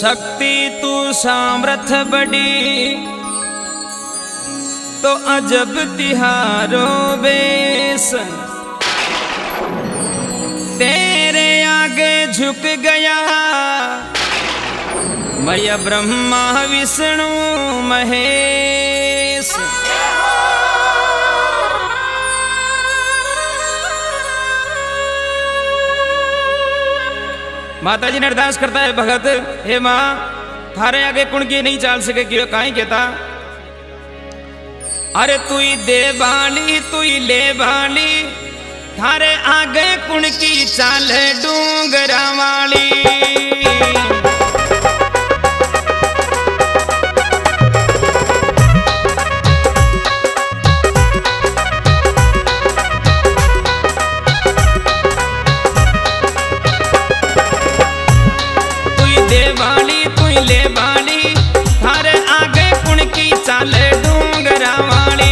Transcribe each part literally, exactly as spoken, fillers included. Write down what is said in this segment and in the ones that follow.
शक्ति तू सामर्थ बड़ी तो अजब तिहारो बेस, तेरे आगे झुक गया मैं ब्रह्मा विष्णु महेश। माता जी ने अरदास करता है भगत, हे माँ थारे आगे कुण की नहीं चाल सके क्यों काहे कहता, अरे तू ही दे बाली तू ही ले बाली, थारे आगे कुण की चाल डूंगरा वाली। दे बाली तू ले बाली, थारे आगे कुण की चाल डूंगरा वाली।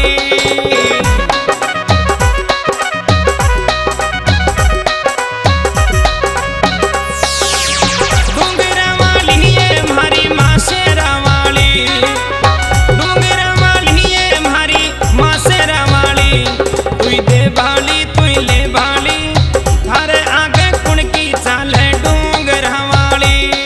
डूंगरा वाली ये म्हारी माँ शेरा वाली, डूंगरा वाली ये म्हारी माँ शेरा वाली। तू दे बाली तू ले बाली, थारे आगे कुण की चाल डूंगरा वाली।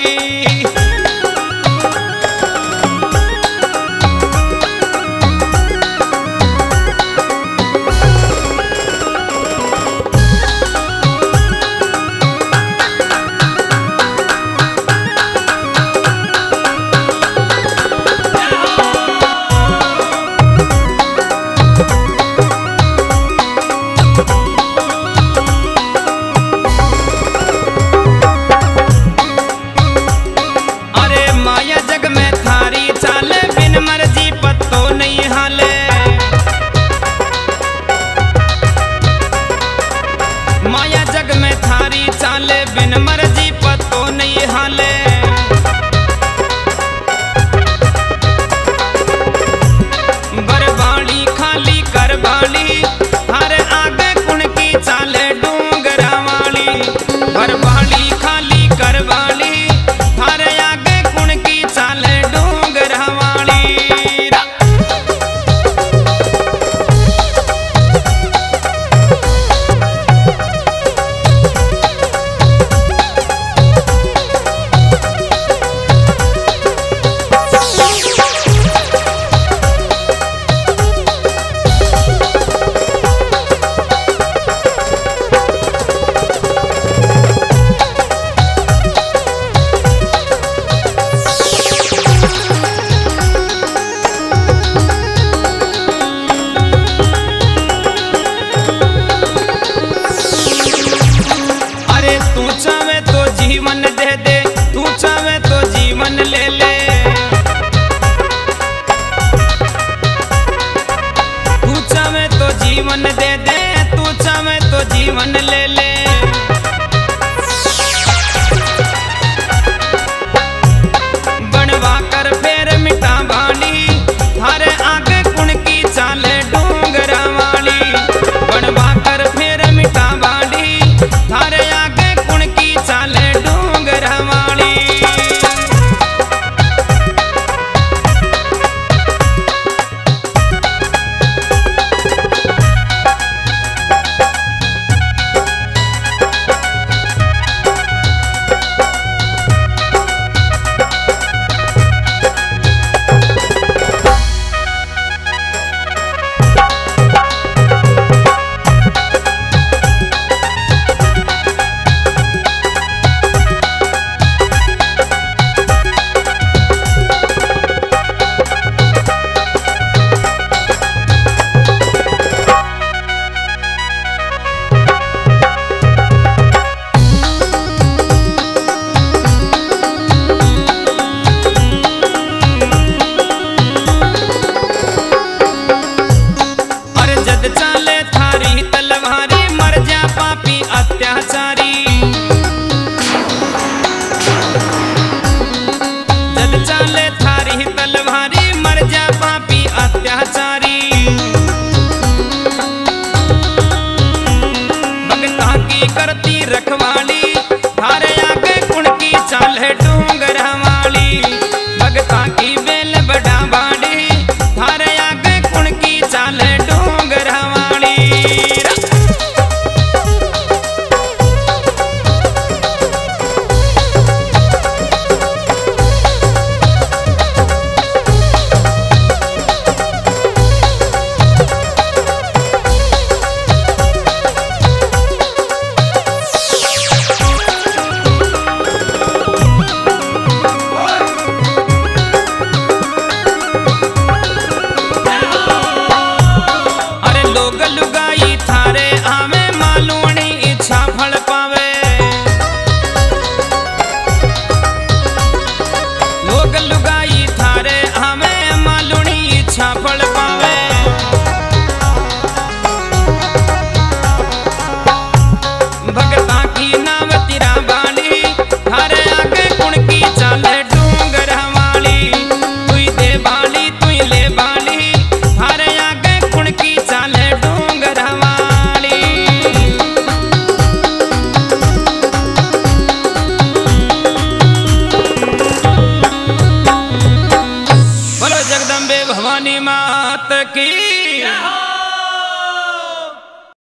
मर्जी पत्तो नहीं हाले, माया जग में थारी चाले, बिन मर्जी पत्तो नहीं हाले। बरबाली खाली करबाली, थारे आगे कुण की चाले डूंगरा वाली। बरबाली खाली करबाली, थारे आगे कुण की चाले डूंगरा वाली। तू चाहे तो जीवन दे दे, तू चाहे तो जीवन ले ले, तू चाहे तो जीवन दे दे, तू चाहे तो जीवन ले ले। बनवा कर फेर मिटा बाली, थारे आगे कुण की चाले डूंगरा वाली। बनवा कर फेर मिटा बाली, थारे आगे चाले डूंगरा वाली। चाले थारी तलवारी, मर जा पापी अत्याचारी। जद चाले थारी तलवारी, मर जा पापी अत्याचारी। भगता की करती रखवाली, थारे आगे कुण की चाल डूंगरा वाली। भवानी मात की।